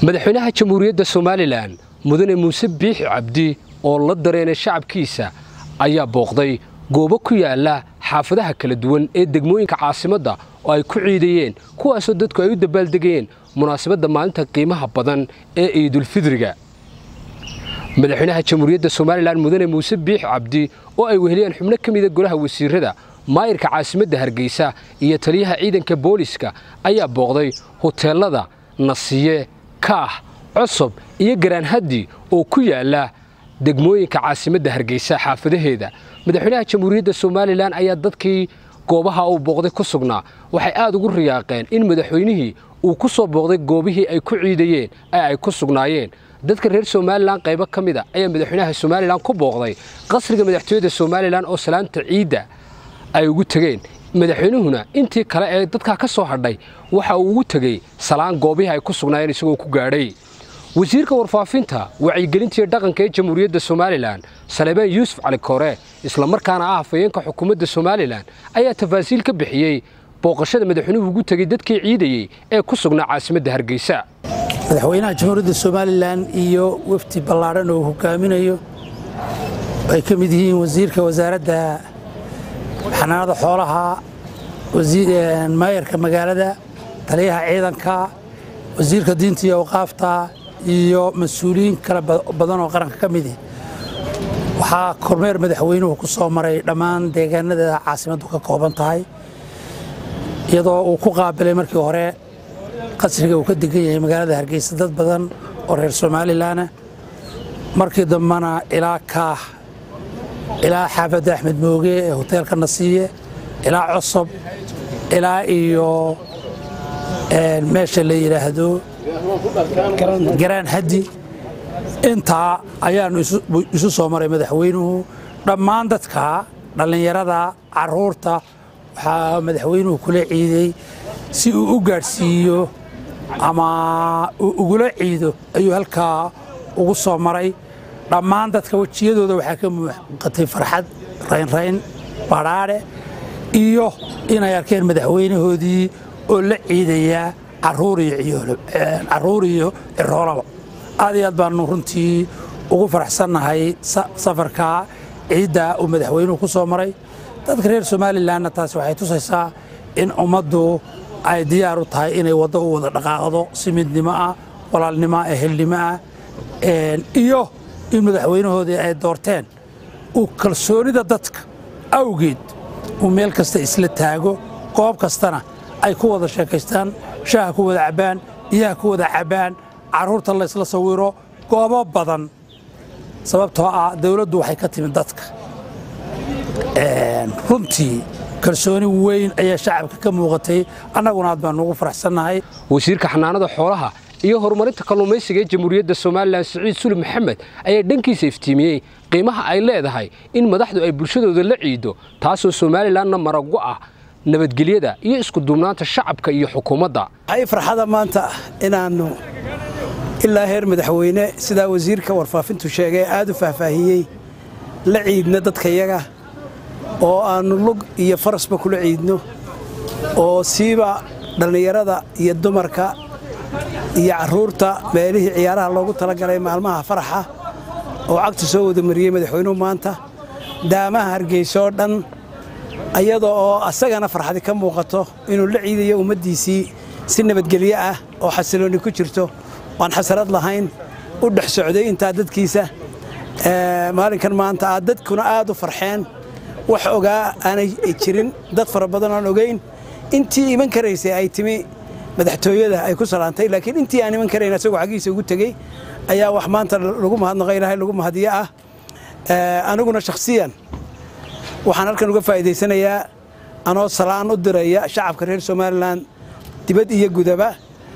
madaxweynaha jamhuuriyadda Soomaaliland mudane Muuse Biixi Cabdi oo la dareenay shacabkiisa ayaa booqday goobo ku yaala xaafadaha kala duwan ee degmooyinka caasimadda oo ay ku ciidayeen kuwaas oo dadku ay u dabaaldegayeen munaasabadda maalinta qiimaha badan ee Ciidul Fidriga madaxweynaha jamhuuriyadda Soomaaliland mudane Muuse Biixi Cabdi oo ay weheliyeen xubno kamid ah golaha wasiirada maayirka caasimadda Hargeysa iyo taliyaha ciidanka booliska ayaa booqday hoteelada Nasiye Kaah cusub iyo Garaan Haddi oo ku yaala degmooyinka caasimadda Hargeysa xaafadaheeda madaxweynaha jamhuuriyadda Soomaaliland ayaa dadkii goobaha uu booqday ku sugnaa waxay aad ugu riyaaqeen in madaxweynihii uu ku soo booqday goobihii ay ku ciidayeen ay ku sugnaayeen dadka reer Soomaaliland qaybo kamid ah ayaa madaxweynaha Soomaaliland ku booqday qasriga madaxtooyada Soomaaliland oo salaanta ciida ay ugu tageen madaxweynuhuna intii kale ee dadka ka soo hadhay waxa uu ugu tagay salaan goobihii ay ku sugnaayeen isagoo ku gaadhay wasiirka warfaafinta wacyigelinta iyo dhaqanka ee jamhuuriyadda Soomaaliland Salebaan Yuusuf Cali Koore isla markaana ah afayeenka xukuumadda Soomaaliland ayaa tafaasiil ka bixiyay booqashada madaxweynuhu ugu tagay dadkii ciidayay ee ku sugnaa caasimadda Hargeysa madaxweynaha jamhuuriyadda Soomaaliland iyo wafdi ballaaran oo hogaaminayo ay ka mid yihiin wasiirka wasaaradda xanaanada xoolaha wasiir maayirka magaalada taliyaha ciidanka wasiirka diinta iyo awqaafta iyo mas'uuliyiin kala badan oo qaranka ka mid ah waxa kormeer madaxweynuhu ku soo maray dhammaan deegaanada caasimaddu ka kooban tahay iyadoo uu ku qaabilay markii hore qasriga uu ka degan yahay magaalada Hargeysa dad badan oo reer Soomaaliland markii dambana ilaa Kaah ilaa xaafadda Axmed Mooge ee hoteelka Nasiye ilaa cusub ilaa iyo meesha la yiraahdo Garaan Haddi inta ayaan isu soo maray madaxweynuhu dhammaan dadka dhalinyarada caruurta waxa madaxweynuhu kula ciiday si uu u gaarsiiyo ama ugula ciido ayuu halka ugu soo maray dhammaan dadka wajiyadooda waxa ka muuqatay farxad rayn baraare iyo inay arkeen madaxweynahoodii oo la ciidaya caruur iyo roolaba aad iyo aad baan runtii ugu faraxsanahay safarka ciida uu madaxweynuhu ku soo maray dadka reer Soomaaliland taas waxay tusaysaa in ummaddu ay diyaar u tahay inay wada u wada dhaqaaqdo si midnimo ah walaalnimo ehelnimo ah iyo in madaxweynahoodii ay doorteen uu kalsoonida dadka awgeed uu meel kasta isla taago goob kastana ay ku wada sheekaystaan shaaha ku wada cabaan biyaha ku wada cabaan caruurta la isla sawiro goobo badan sababtoo ah dawladdu waxay ka timid dadka runtii kalsooni weyn ayaa shacabka ka muuqatay annaguna aad baan ugu faraxsanahay wasiirka xanaanada xoolaha iyo horumarinta kalluumaysiga ee jamhuuriyadda Soomaaliland Saciid Sulub Maxamed ayaa dhankiisa iftiimiyay qiimaha ay leedahay in madaxdu ay bulshadooda la ciido taasoo Soomaalilandna maragu ah nabadgelyada iyo isku duubnaanta shacabka iyo xukuumadda ay farxada maanta inaanu ilaa heer madaxweyne sida wasiirka warfaafintu sheegay aad u faahfaahiyay la ciidna dadka iyaga oo aanu lug iyo farasba kula ciidno oo siiba dhalinyarada iyo dumarka iyo caruurta meelihii ciyaaraha loogu talagalay maalmaha faraxa oo cagta soo wada mariyay madaxweynuhu maanta daamaha Hargeysa oo dhan ayadoo oo asagana farxad ka muuqato inuu la ciidayo umadiisii si nabadgelyo ah oo xasilooni ku jirto waan xasarad lahayn u dhax socday inta dadkiisa maalinkan maanta dadkuna aad u farxeen wax ogaa aanay jirin dad fara badan oo ogeyn intii iman kareysay ay timi madaxtooyada ay ku salaantay laakiin intii aan iman kareyn asagoo xagiisa ugu tagay ayaa wax maanta lagu mahadnaqay Ilaahay lagu mahadiyo ah anaguna shakhsiyan waxaan halkan uga faa'iideysanayaa anoo salaan u diraya shacabka reer Soomaaliland dibad iyo gudaba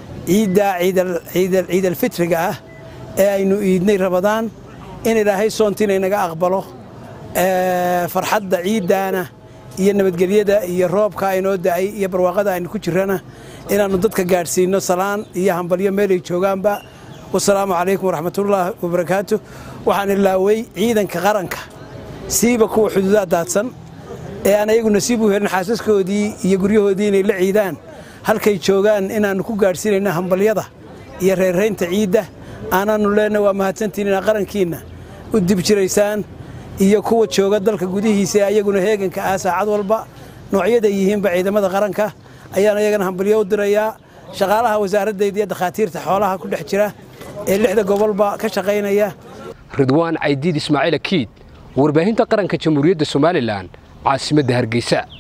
ciidal fitriga ah ee aynu iidnay Ramadaan in Ilaahay soontina inaga aqbalo farxadda ciidana iyo nabadgelyada iyo roobka aynoo daay iyo barwaaqada aynu ku jirana inaanu dadka gaarsiino salaan iyo hambalyo meel ay joogaanba wassalaamu calaykum waraxmatullaahi wabarakaatuh waxaan ilaaway ciidanka qaranka siiba kuwa xuduudaha daadsan ee aan ayagu nasiib u helin xaasaskoodii iyo guryahoodii inay la ciidaan halkay joogaan inaanu ku gaarsiinayna hambalyada iyo reeraynta ciidda aanaannu leenahay waa mahadsantiin inaad qarankiinna u dib jiraysaan iyo kuwa jooga dalka gudihiisa ayaguna heeganka ah saacad walba noocyada yihiinba ciidamada qaranka ayaan ayagana hambalyo u dirayaa shaqaalaha wasaaraddeeda iyo dhakhaatiirta xoolaha ku dhex jira ee 6 gobolba ka shaqaynaya. Ridwaan Caydiid Ismaaciil Akiid warbaahinta qaranka Jamhuuriyadda Soomaaliland caasimadda Hargeysa.